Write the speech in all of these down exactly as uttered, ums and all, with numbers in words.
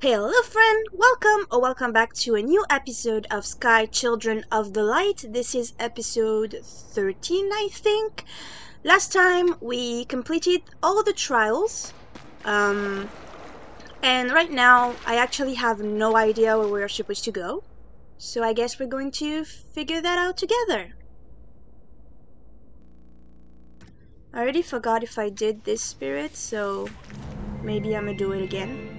Hello friend, welcome or welcome back to a new episode of Sky Children of the Light. This is episode thirteen, I think. Last time we completed all the trials, um, and right now I actually have no idea where we're supposed to go. So I guess we're going to figure that out together. I already forgot if I did this spirit, so maybe I'm gonna do it again.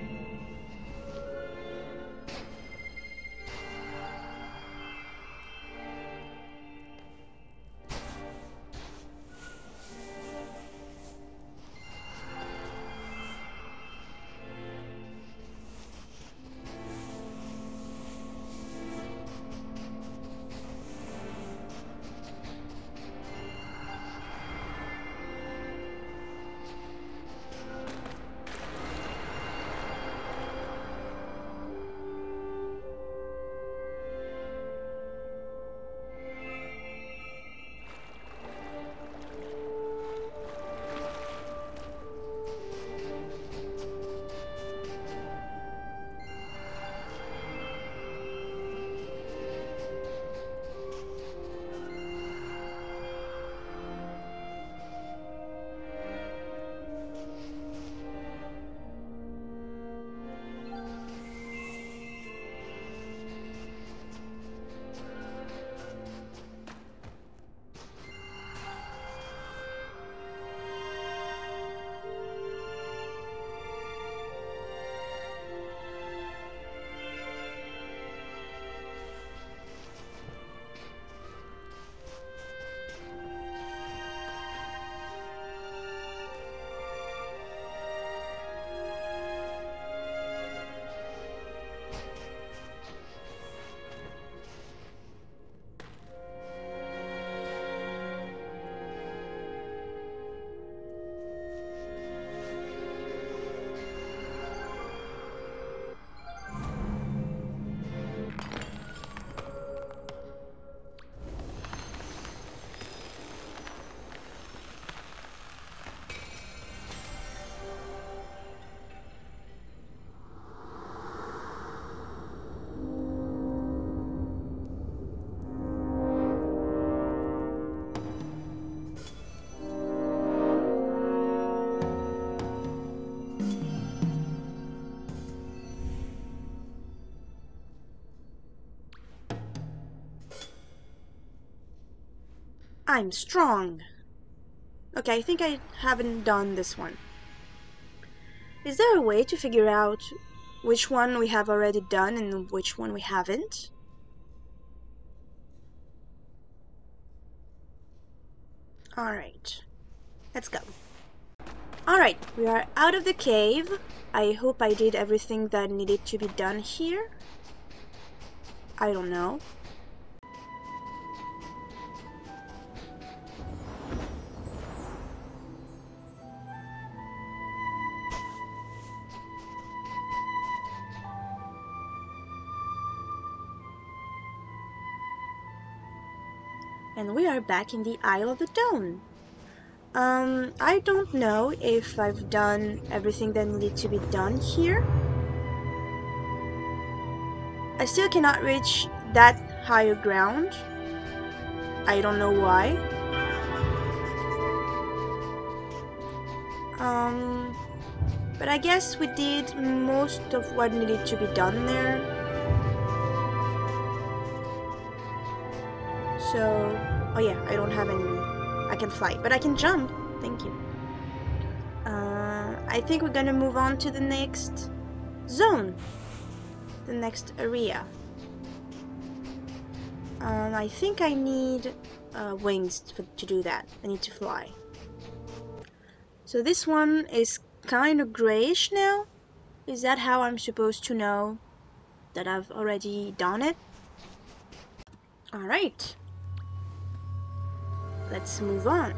I'm strong. Okay, I think I haven't done this one. Is there a way to figure out which one we have already done and which one we haven't? Alright, let's go. Alright, we are out of the cave. I hope I did everything that needed to be done here. I don't know. And we are back in the Isle of the Dawn. Um, I don't know if I've done everything that needed to be done here. I still cannot reach that higher ground. I don't know why. Um, but I guess we did most of what needed to be done there. So, oh yeah, I don't have any. I can fly, but I can jump. Thank you. Uh, I think we're gonna move on to the next zone, the next area. Um, I think I need uh, wings to, to do that. I need to fly. So this one is kind of grayish now. Is that how I'm supposed to know that I've already done it? Alright. Let's move on.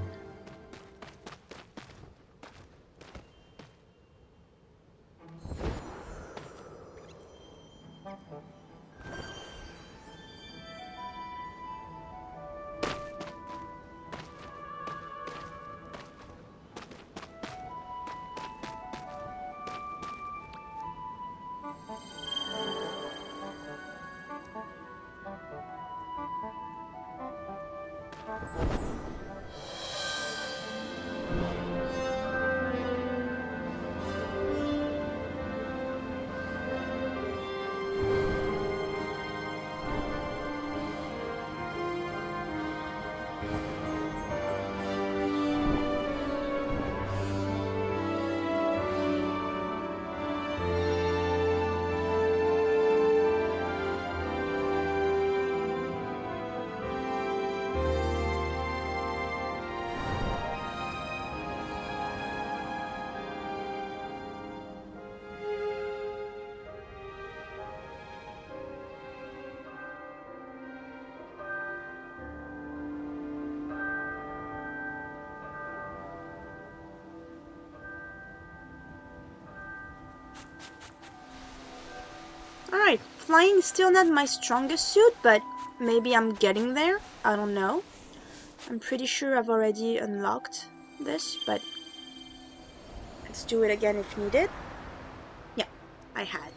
Flying is still not my strongest suit, but maybe I'm getting there. I don't know. I'm pretty sure I've already unlocked this, but let's do it again if needed. Yeah, I had.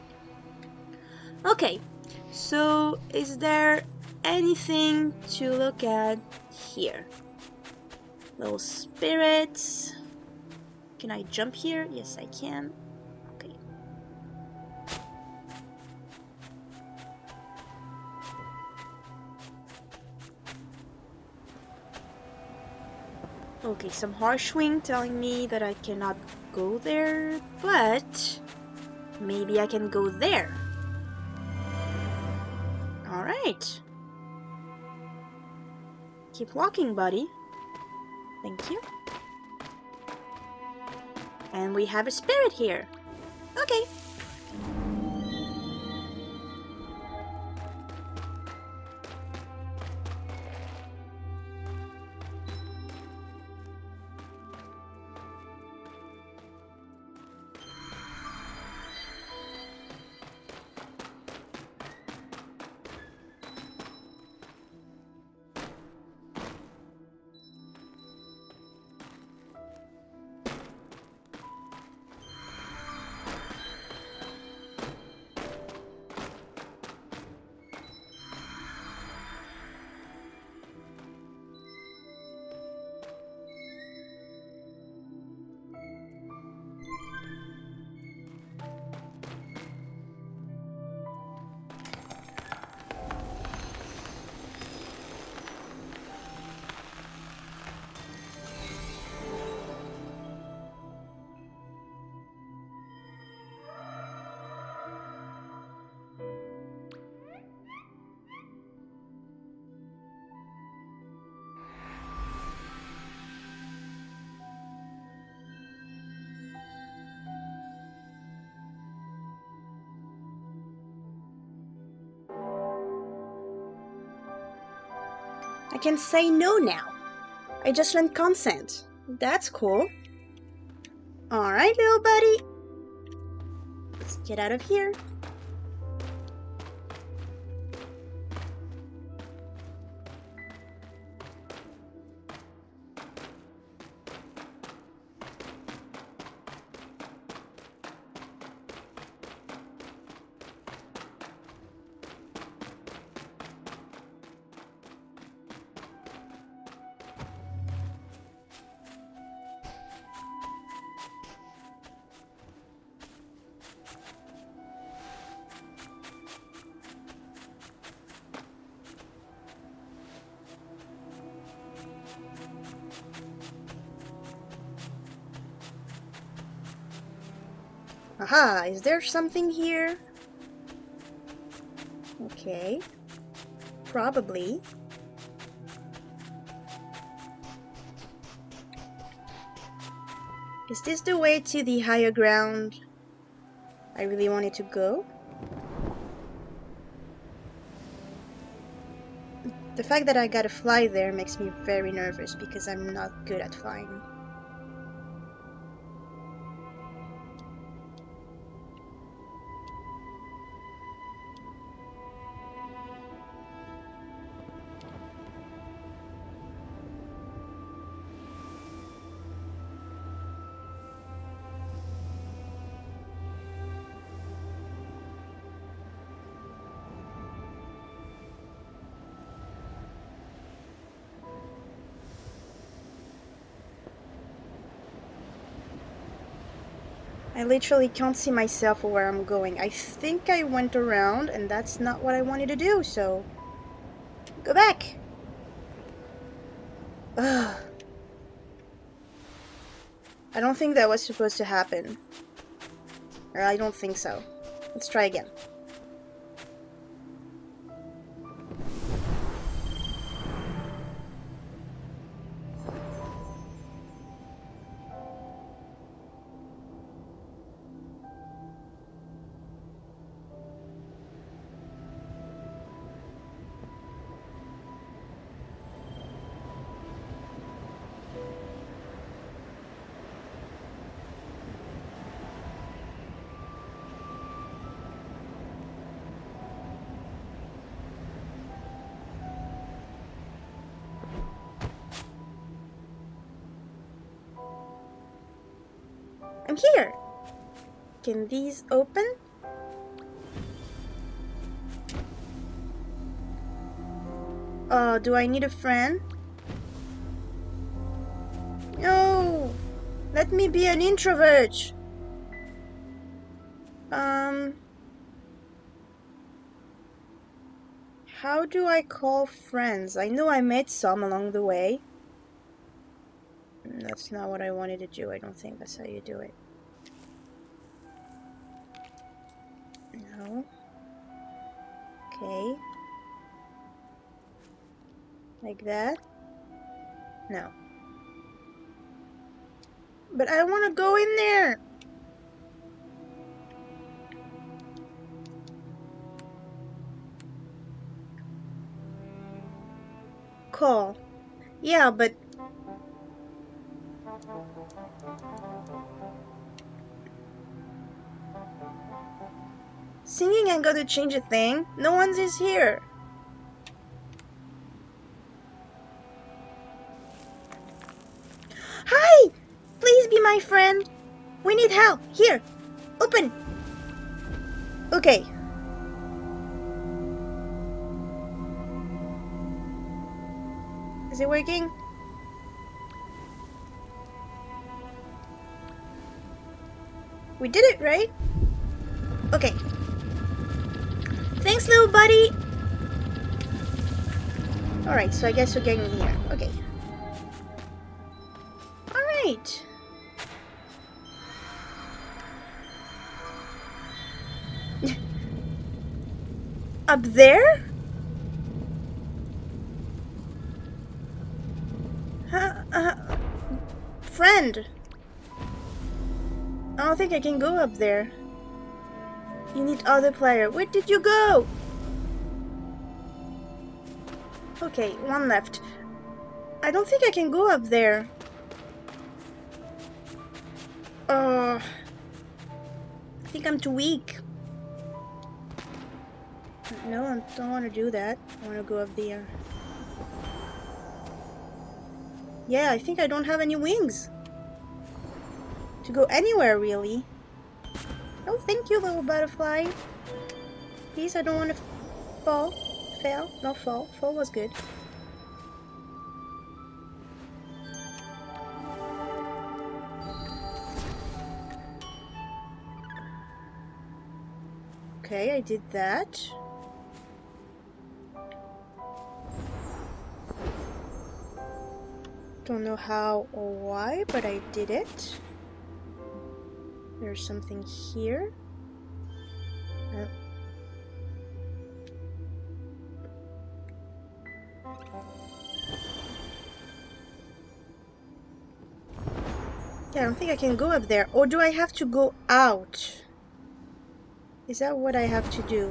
Okay, so is there anything to look at here? Little spirits. Can I jump here? Yes, I can. Okay. Okay, some harshwing telling me that I cannot go there, but maybe I can go there. Alright. Keep walking, buddy. Thank you. And we have a spirit here. Okay. I can say no now. I just learned consent. That's cool. Alright, little buddy. Let's get out of here. Aha, is there something here? Okay. Probably. Is this the way to the higher ground I really wanted to go? The fact that I gotta fly there makes me very nervous because I'm not good at flying. I literally can't see myself or where I'm going. I think I went around and that's not what I wanted to do, so go back. Ugh. I don't think that was supposed to happen. Or I don't think so. Let's try again. here. Can these open? Uh, do I need a friend? No! Let me be an introvert! Um... How do I call friends? I know I made some along the way. That's not what I wanted to do. I don't think that's how you do it. No. Okay. Like that? No. But I want to go in there! Call. Yeah, but... Singing ain't gonna change a thing. No one's is here. Hi! Please be my friend. We need help. Here. Open. Okay. Is it working? We did it, right? Okay. Thanks, little buddy. Alright, so I guess we're getting here. Okay. Alright. Up there? Huh, uh, friend. I don't think I can go up there. You need other player. Where did you go? Okay, one left. I don't think I can go up there. Uh, I think I'm too weak. No, I don't want to do that. I want to go up there. Yeah, I think I don't have any wings to go anywhere, really. Oh, thank you, little butterfly. Please, I don't want to fall. Fail? Not fall. Fall was good. Okay, I did that. Don't know how or why, but I did it. There's something here. Uh, yeah, I don't think I can go up there. Or do I have to go out? Is that what I have to do?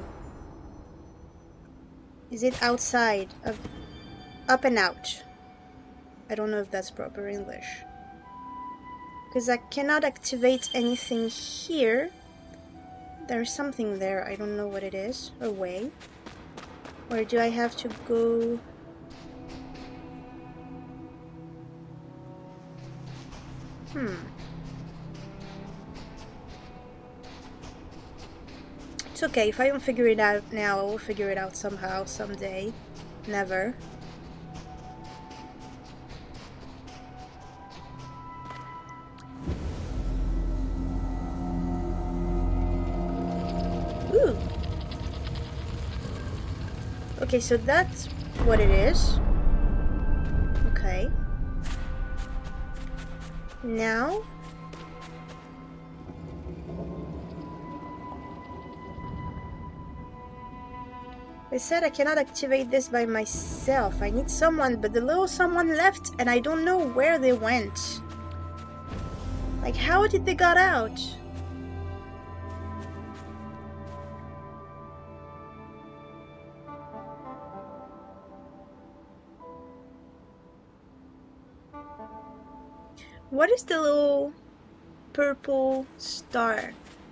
Is it outside of up and out? I don't know if that's proper English. Because I cannot activate anything here. There's something there. I don't know what it is. Away. Or do I have to go... Hmm. It's okay. If I don't figure it out now, I will figure it out somehow, someday. Never. Ooh. Okay, so that's what it is. Okay. Now... I said I cannot activate this by myself. I need someone, but the little someone left and I don't know where they went. Like, how did they got out? What is the little purple star?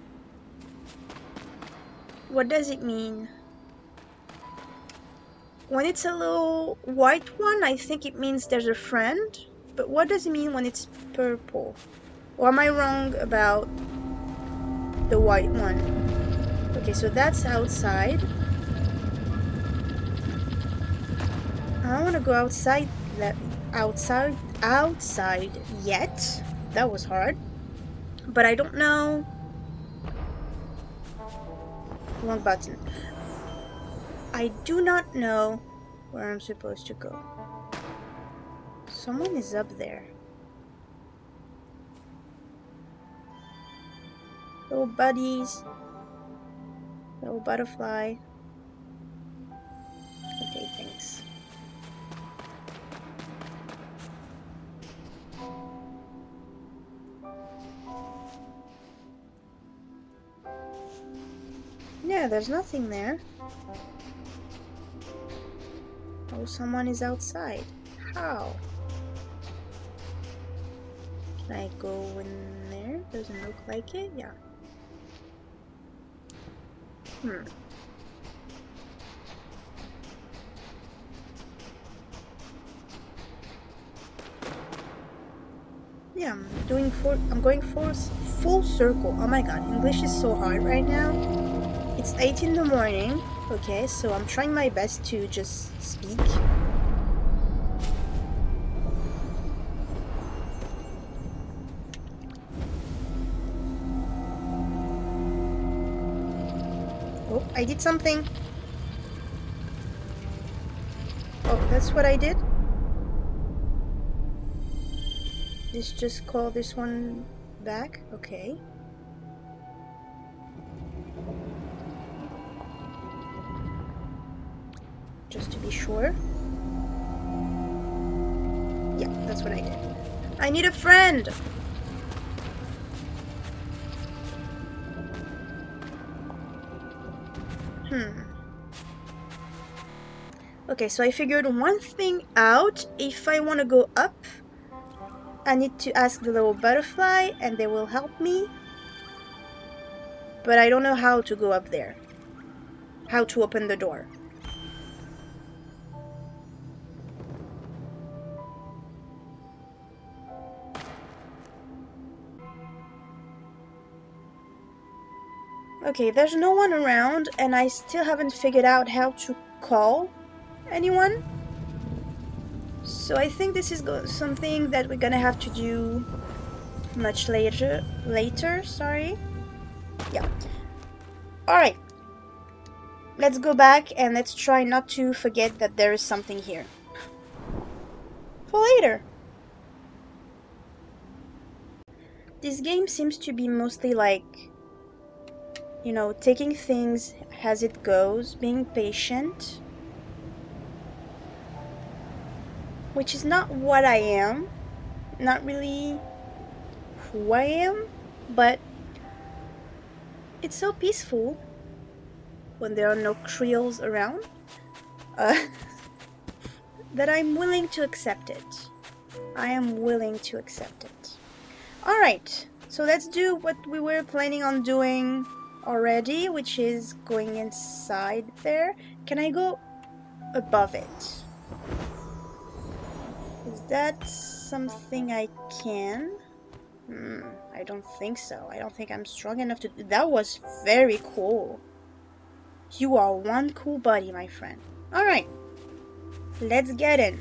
What does it mean? When it's a little white one, I think it means there's a friend. But what does it mean when it's purple? Or am I wrong about the white one? Okay, so that's outside. I don't want to go outside, outside, outside yet. That was hard. But I don't know. Wrong button. I do not know where I'm supposed to go. Someone is up there. Little buddies. Little butterfly. Okay, thanks. Yeah, there's nothing there. Oh, someone is outside. How? Can I go in there? Doesn't look like it. Yeah. Hmm. Yeah, I'm doing for I'm going for full circle. Oh my god, English is so hard right now. It's eight in the morning. Okay, so I'm trying my best to just speak. Oh, I did something. Oh, that's what I did? Let's just call this one back. Okay. Just to be sure. Yeah, that's what I did. I need a friend! Hmm. Okay, so I figured one thing out. If I want to go up, I need to ask the little butterfly and they will help me. But I don't know how to go up there. How to open the door. Okay, there's no one around and I still haven't figured out how to call anyone. So I think this is something that we're gonna have to do much later. Later, sorry. Yeah. Alright. Let's go back and let's try not to forget that there is something here. For later. This game seems to be mostly like, you know, taking things as it goes, being patient. Which is not what I am. Not really who I am. But it's so peaceful when there are no creoles around. Uh, that I'm willing to accept it. I am willing to accept it. Alright, so let's do what we were planning on doing already, which is going inside there. Can I go above it? Is that something I can? Hmm, I don't think so. I don't think I'm strong enough to... That was very cool. You are one cool buddy, my friend. Alright, let's get in.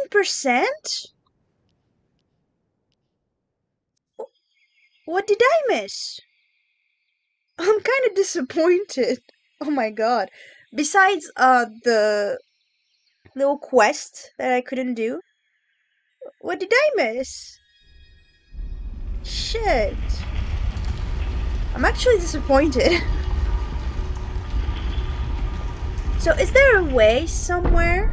thirteen percent? What did I miss? I'm kind of disappointed. Oh my god. Besides uh the little quest that I couldn't do, what did I miss? Shit. I'm actually disappointed. So is there a way somewhere,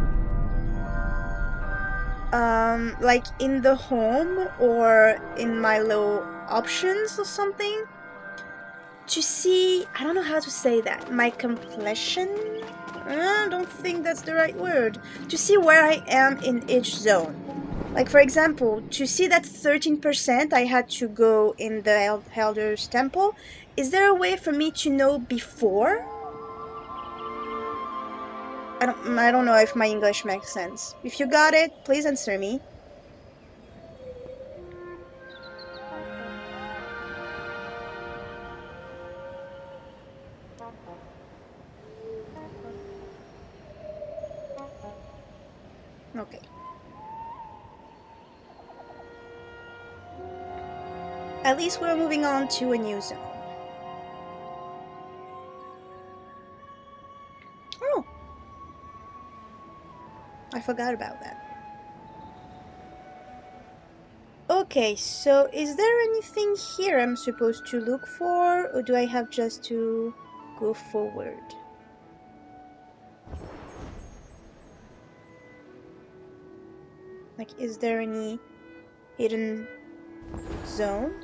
um, like in the home or in my little options or something, to see, I don't know how to say that, my completion? I don't think that's the right word. To see where I am in each zone. Like, for example, to see that thirteen percent I had to go in the Elder's Temple, is there a way for me to know before? I don't, I don't know if my English makes sense. If you got it, please answer me. Okay. At least we're moving on to a new zone. Oh! I forgot about that. Okay, so is there anything here I'm supposed to look for, or do I have just to go forward? Like, is there any hidden zones?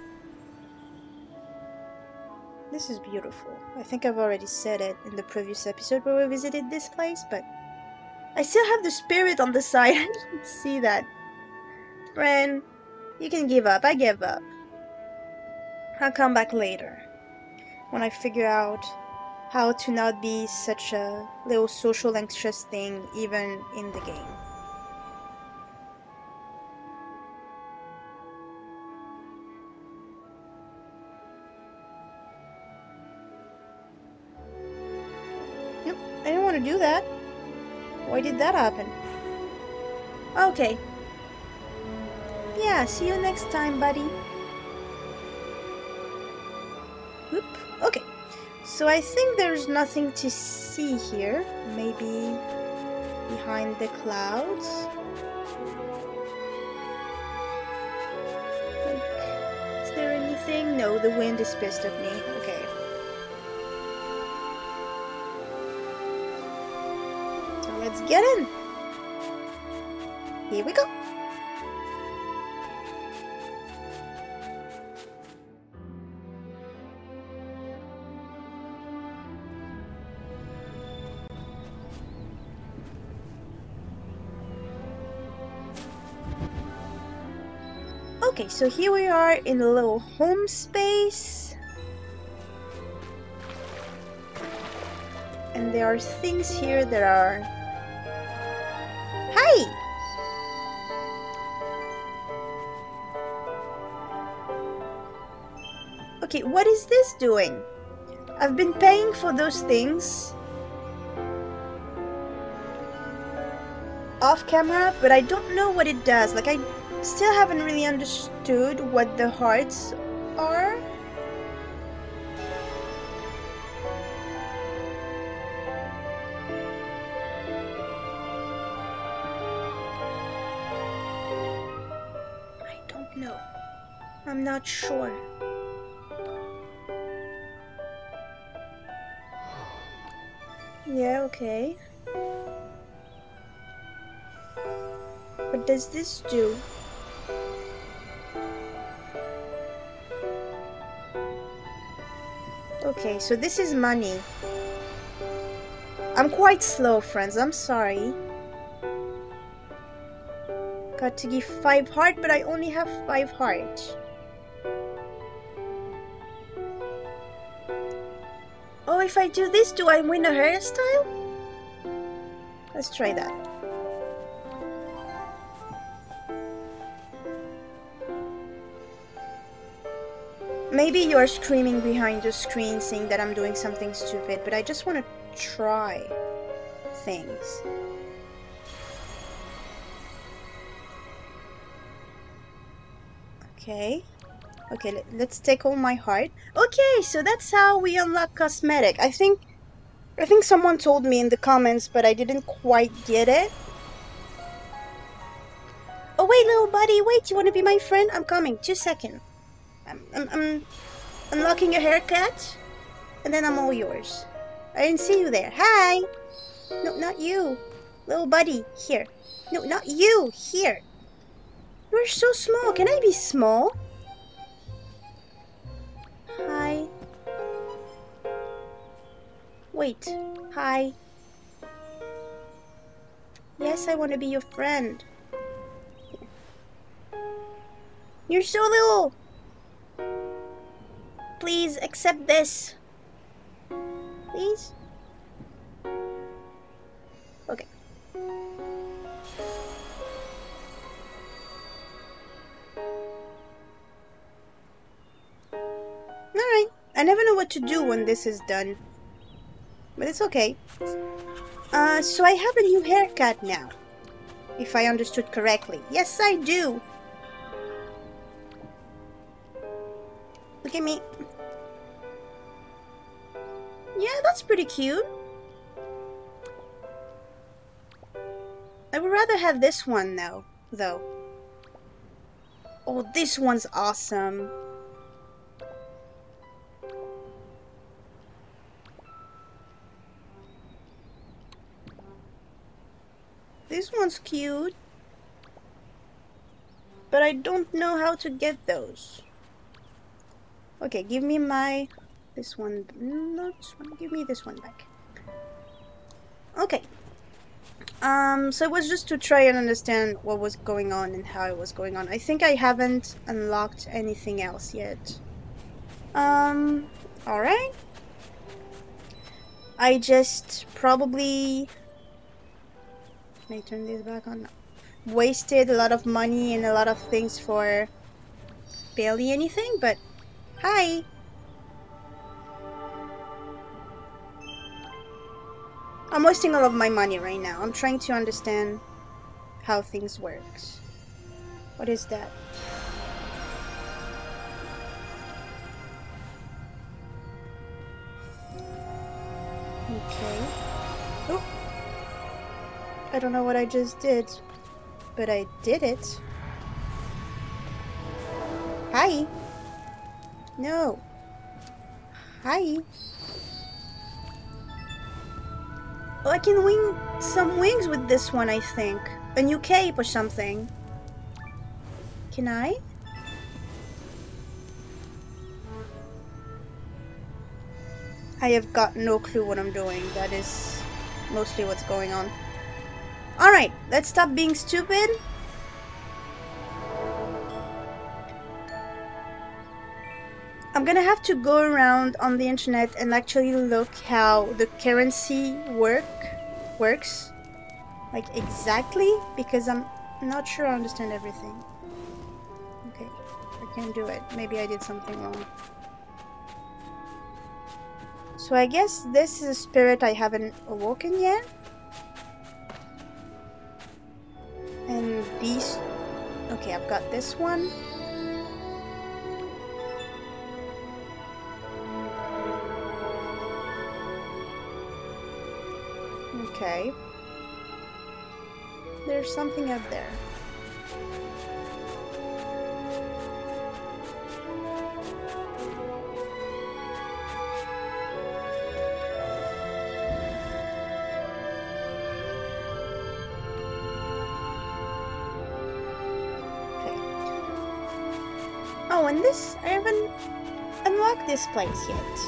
This is beautiful. I think I've already said it in the previous episode where we visited this place, but I still have the spirit on the side. I didn't see that. Friend, you can give up. I give up. I'll come back later, when I figure out how to not be such a little social anxious thing even in the game. Nope, I didn't want to do that. Why did that happen? Okay. Yeah, see you next time, buddy. Whoop. Okay. So I think there's nothing to see here. Maybe behind the clouds. Like, is there anything? No, the wind is pissed at me. Okay. So let's get in. Here we go. Okay, so here we are in a little home space. And there are things here that are... Hi! Okay, what is this doing? I've been paying for those things off camera, but I don't know what it does. Like, I still haven't really understood what the hearts are. I don't know. I'm not sure. Yeah, okay. What does this do? Okay, so this is money. I'm quite slow, friends. I'm sorry. Got to give five heart, but I only have five heart. Oh, if I do this, do I win a hairstyle? Let's try that. Maybe you're screaming behind the screen saying that I'm doing something stupid, but I just want to try things. Okay. Okay, let, let's take all my heart. Okay, so that's how we unlock cosmetic. I think I think someone told me in the comments, but I didn't quite get it. Oh wait, little buddy, wait, you want to be my friend? I'm coming. Two seconds. I'm, I'm, I'm unlocking your haircut, and then I'm all yours. I didn't see you there. Hi. No, not you. Little buddy, here. No, not you. Here. You're so small. Can I be small? Hi. Wait. Hi. Yes, I want to be your friend. You're so little. Please accept this. Please. Okay. Alright. I never know what to do when this is done. But it's okay. Uh, so I have a new haircut now. If I understood correctly. Yes, I do. Look at me. Yeah, that's pretty cute. I would rather have this one though, though. Oh, this one's awesome. This one's cute. But I don't know how to get those. Okay, give me my... This one... No, this one. Give me this one back. Okay. Um, so it was just to try and understand what was going on and how it was going on. I think I haven't unlocked anything else yet. Um, alright. I just probably... Can I turn this back on? No. Wasted a lot of money and a lot of things for barely anything, but hi! I'm wasting all of my money right now. I'm trying to understand how things work. What is that? Okay. Oh! I don't know what I just did, but I did it. Hi! No! Hi! Oh, I can wing some wings with this one, I think. A new cape or something. Can I? I have got no clue what I'm doing. That is mostly what's going on. Alright, let's stop being stupid. I'm gonna have to go around on the internet and actually look how the currency work works. Like exactly, because I'm not sure I understand everything. Okay, I can't do it. Maybe I did something wrong. So I guess this is a spirit I haven't awoken yet. And these... Okay, I've got this one. Okay. There's something up there. Okay. Oh, and this... I haven't unlocked this place yet.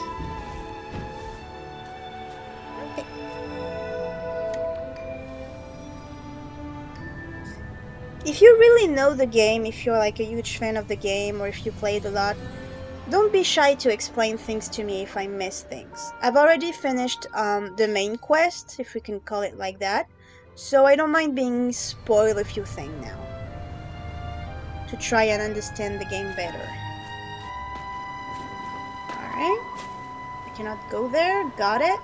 If you really know the game, if you're like a huge fan of the game, or if you played a lot, don't be shy to explain things to me if I miss things. I've already finished um, the main quest, if we can call it like that, so I don't mind being spoiled a few things now, to try and understand the game better. Alright, I cannot go there, got it.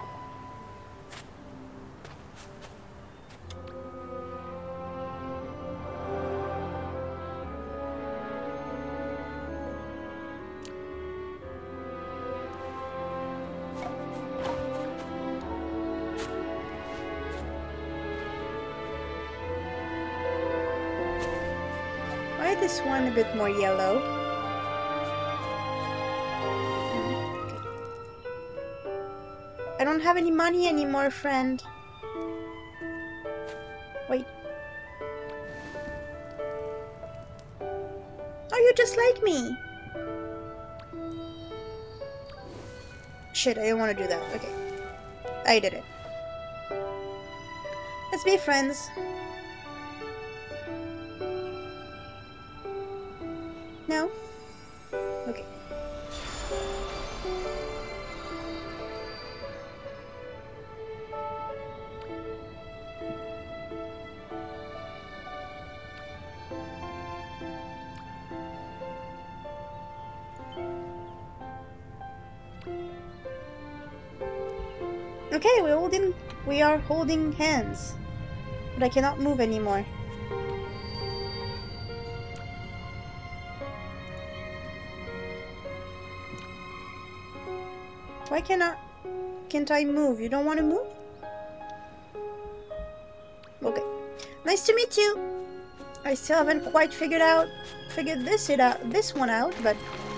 try this one a bit more yellow. Okay. I don't have any money anymore, friend. Wait. Oh, you're just like me. Shit, I didn't want to do that. Okay. I did it. Let's be friends. No? Okay. Okay, we're holding, we are holding hands, but I cannot move anymore. Why cannot, can't I move? You don't want to move? Okay. Nice to meet you. I still haven't quite figured out, figured this it out, this one out, but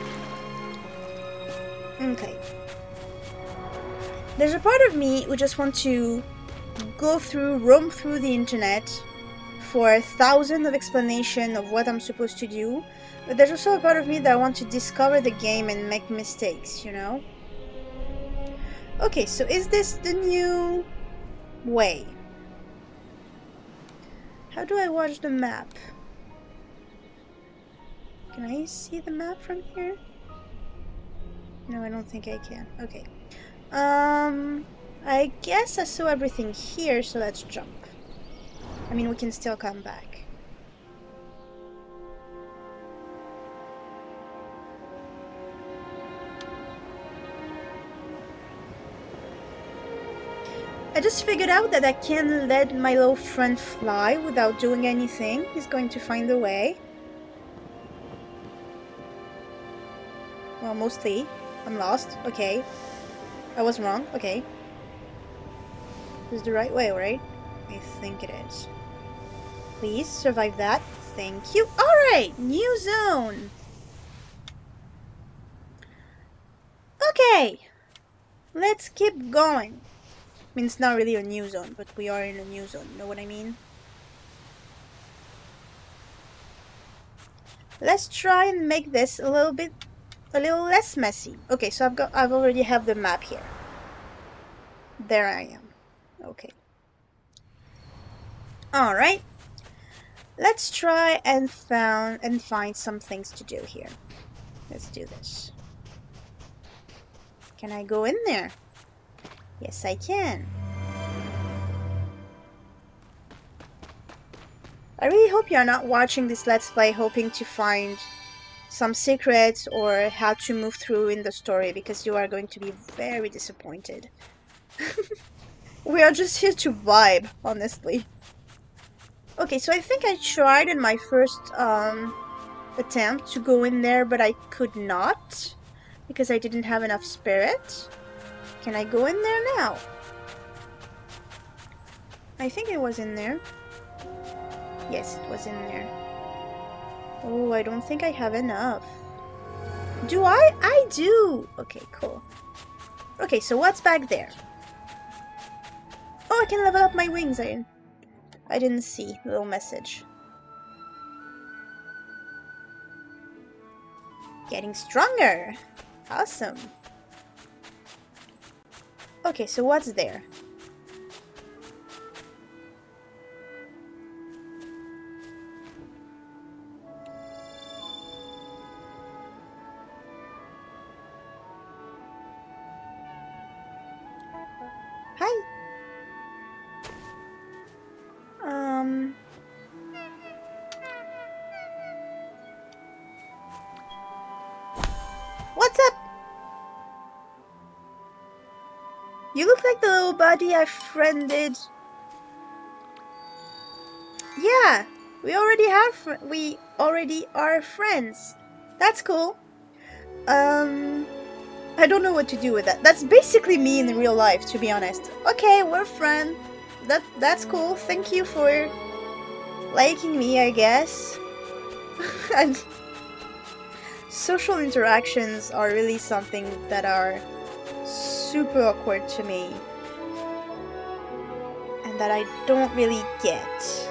okay. There's a part of me who just wants to go through, roam through the internet for a thousand of explanation of what I'm supposed to do, but there's also a part of me that I want to discover the game and make mistakes, you know? Okay, so is this the new way? How do I watch the map? Can I see the map from here? No, I don't think I can. Okay. Um, I guess I saw everything here, so let's jump. I mean, we can still come back. I just figured out that I can let my little friend fly without doing anything. He's going to find a way. Well, mostly. I'm lost. Okay. I was wrong. Okay. This is the right way, right? I think it is. Please survive that. Thank you. Alright! New zone! Okay! Let's keep going. I mean, it's not really a new zone, but we are in a new zone. You know what I mean? Let's try and make this a little bit, a little less messy. Okay, so I've got, I've already have the map here. There I am. Okay. All right. Let's try and found and find some things to do here. Let's do this. Can I go in there? Yes, I can. I really hope you're not watching this Let's Play hoping to find some secrets or how to move through in the story, because you are going to be very disappointed. We are just here to vibe, honestly. Okay, so I think I tried in my first um, attempt to go in there, but I could not because I didn't have enough spirit. Can I go in there now? I think it was in there. Yes, it was in there. Oh, I don't think I have enough. Do I? I do! Okay, cool. Okay, so what's back there? Oh, I can level up my wings. I, I didn't see. Little message. Getting stronger. Awesome. Okay, so what's there? Hi. Um. What's up? You look like the little buddy I friended. Yeah, we already have fr we already are friends. That's cool. Um, I don't know what to do with that. That's basically me in real life, to be honest. Okay, we're friends. That that's cool. Thank you for liking me, I guess. And social interactions are really something that are super awkward to me and that I don't really get.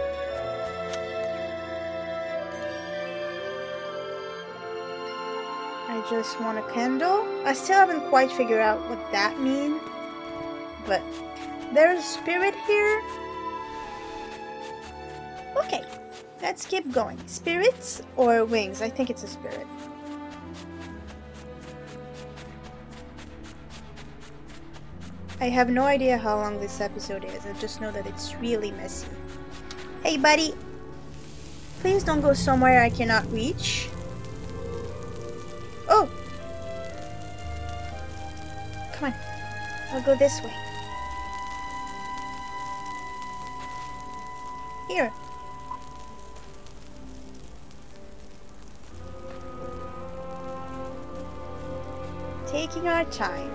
I just want a candle. I still haven't quite figured out what that means, but there's a spirit here. Okay, let's keep going. Spirits or wings? I think it's a spirit. I have no idea how long this episode is. I just know that it's really messy. Hey, buddy. Please don't go somewhere I cannot reach. Oh! Come on. I'll go this way. Here. Taking our time.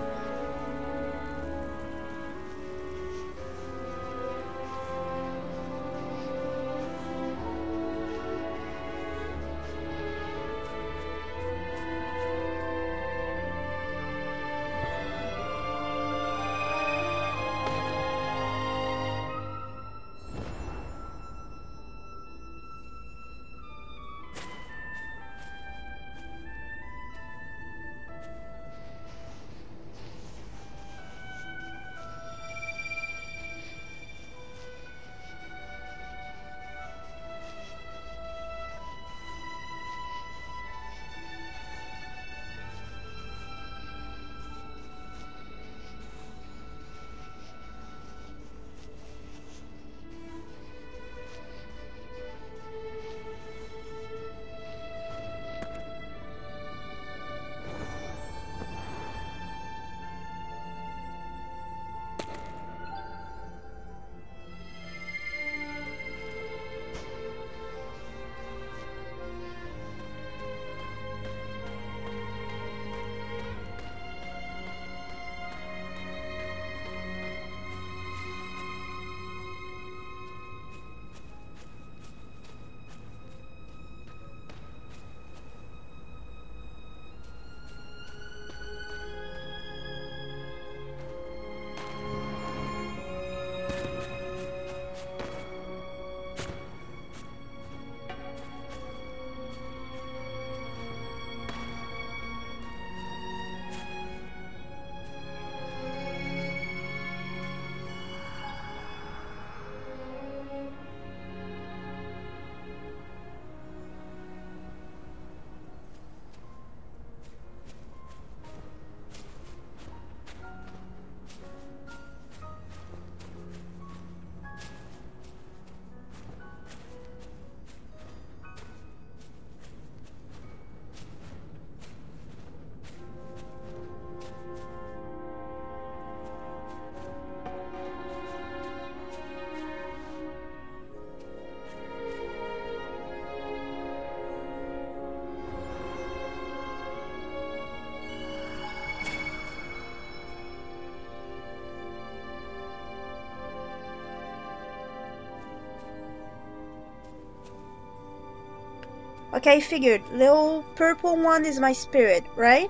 Okay, I figured. Little purple one is my spirit, right?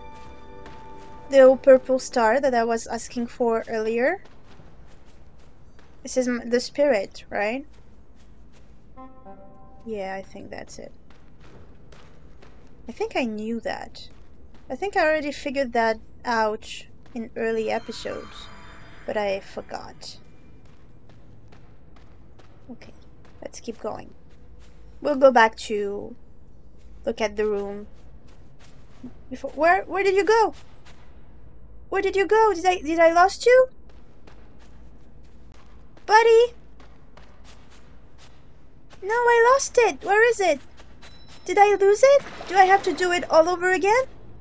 The little purple star that I was asking for earlier. This is the spirit, right? Yeah, I think that's it. I think I knew that. I think I already figured that out in early episodes, but I forgot. Okay, let's keep going. We'll go back to look at the room. Before, where where did you go? Where did you go? Did I did I lost you? Buddy? No, I lost it. Where is it? Did I lose it? Do I have to do it all over again?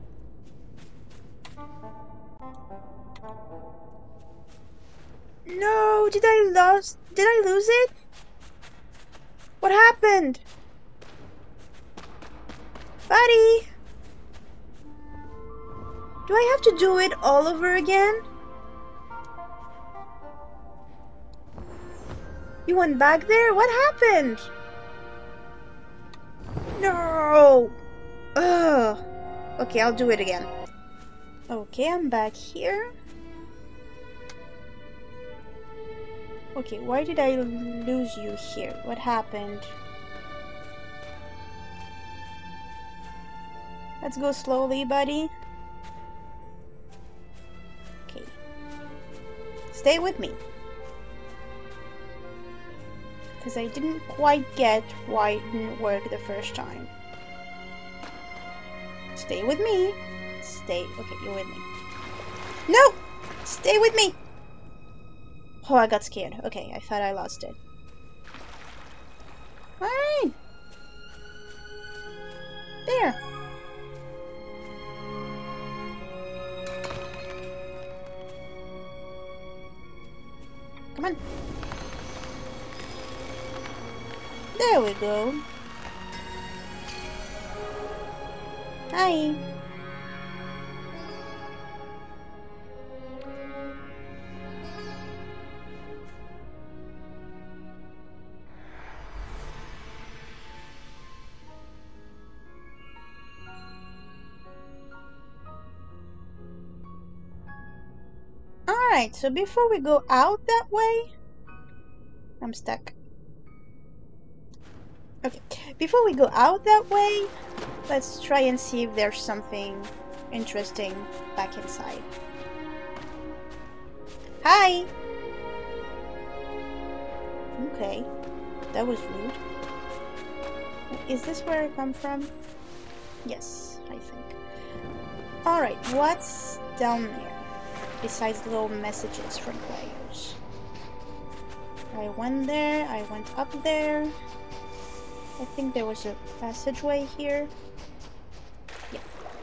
No, did I lost did I lose it? What happened? Buddy? Do I have to do it all over again? You went back there? What happened? No. Oh! Ugh! Okay, I'll do it again. Okay, I'm back here. Okay, why did I lose you here? What happened? Let's go slowly, buddy. Okay. Stay with me. Because I didn't quite get why it didn't work the first time. Stay with me. Stay. Okay, you're with me. No! Stay with me! Oh, I got scared. Okay, I thought I lost it. Alright! There! Come on. There we go. Hi. Alright, so before we go out that way... I'm stuck. Okay, before we go out that way, let's try and see if there's something interesting back inside. Hi! Okay, that was rude. Is this where I come from? Yes, I think. Alright, what's down there? Besides the little messages from players. I went there, I went up there. I think there was a passageway here. Yeah.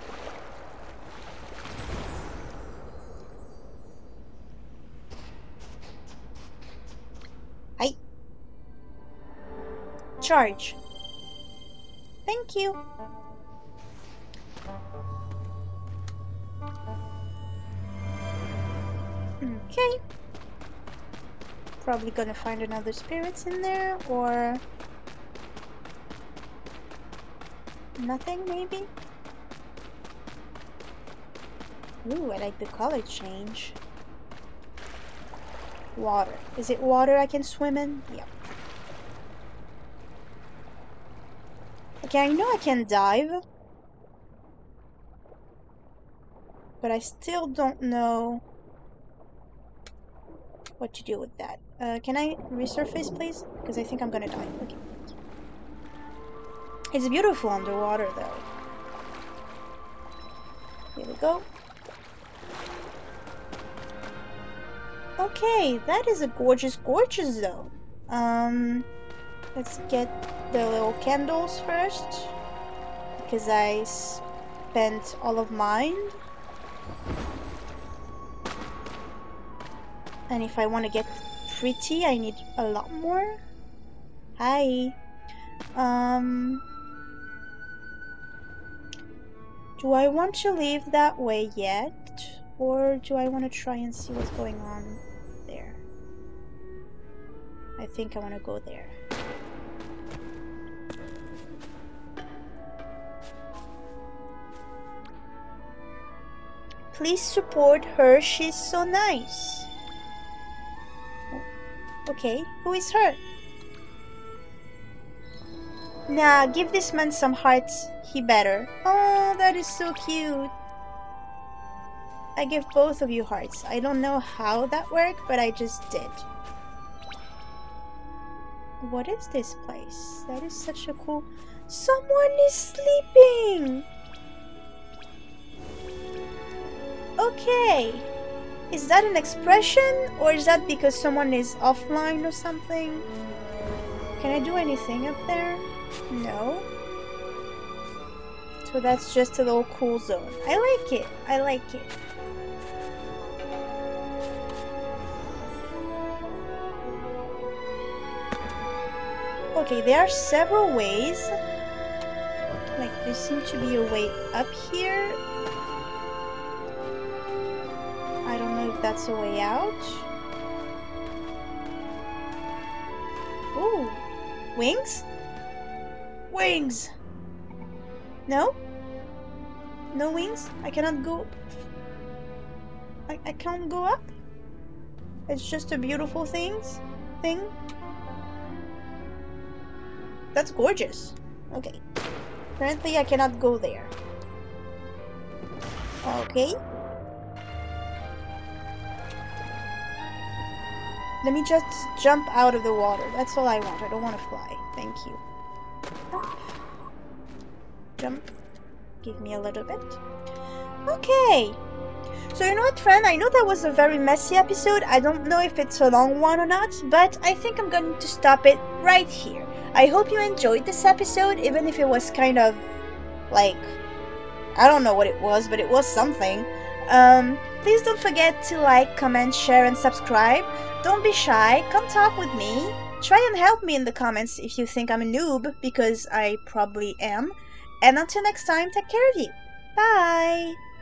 Hi. Charge. Thank you. Okay. Probably gonna find another spirits in there, or nothing maybe? Ooh, I like the color change. Water. Is it water I can swim in? Yeah. Okay, I know I can dive, but I still don't know what to do with that. Uh, can I resurface, please? Because I think I'm gonna die. Okay. It's beautiful underwater, though. Here we go. Okay, that is a gorgeous, gorgeous zone. Um, let's get the little candles first, because I spent all of mine. And if I want to get pretty, I need a lot more. Hi. Um, do I want to leave that way yet? Or do I want to try and see what's going on there? I think I want to go there. Please support her, she's so nice. Okay, who is her? Nah, give this man some hearts, he better. Oh, that is so cute. I give both of you hearts. I don't know how that worked, but I just did. What is this place? That is such a cool... Someone is sleeping! Okay. Is that an expression? Or is that because someone is offline or something? Can I do anything up there? No. So that's just a little cool zone. I like it. I like it. Okay, there are several ways. Like, there seems to be a way up here. I don't know if that's a way out. Ooh. Wings? Wings! No? No wings? I cannot go... I, I can't go up? It's just a beautiful things thing? That's gorgeous. Okay. Apparently I cannot go there. Okay. Let me just jump out of the water. That's all I want. I don't want to fly. Thank you. Jump. Give me a little bit. Okay. So you know what, friend? I know that was a very messy episode. I don't know if it's a long one or not, but I think I'm going to stop it right here. I hope you enjoyed this episode, even if it was kind of like... I don't know what it was, but it was something. Um, please don't forget to like, comment, share, and subscribe. Don't be shy. Come talk with me. Try and help me in the comments if you think I'm a noob, because I probably am. And until next time, take care of you. Bye!